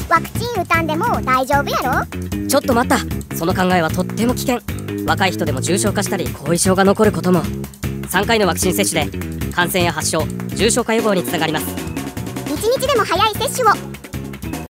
ワクチン打たんでも大丈夫やろ。 ちょっと待った。その考えはとっても危険。若い人でも重症化したり後遺症が残ることも。3回のワクチン接種で感染や発症、重症化予防につながります。 一日でも早い接種を。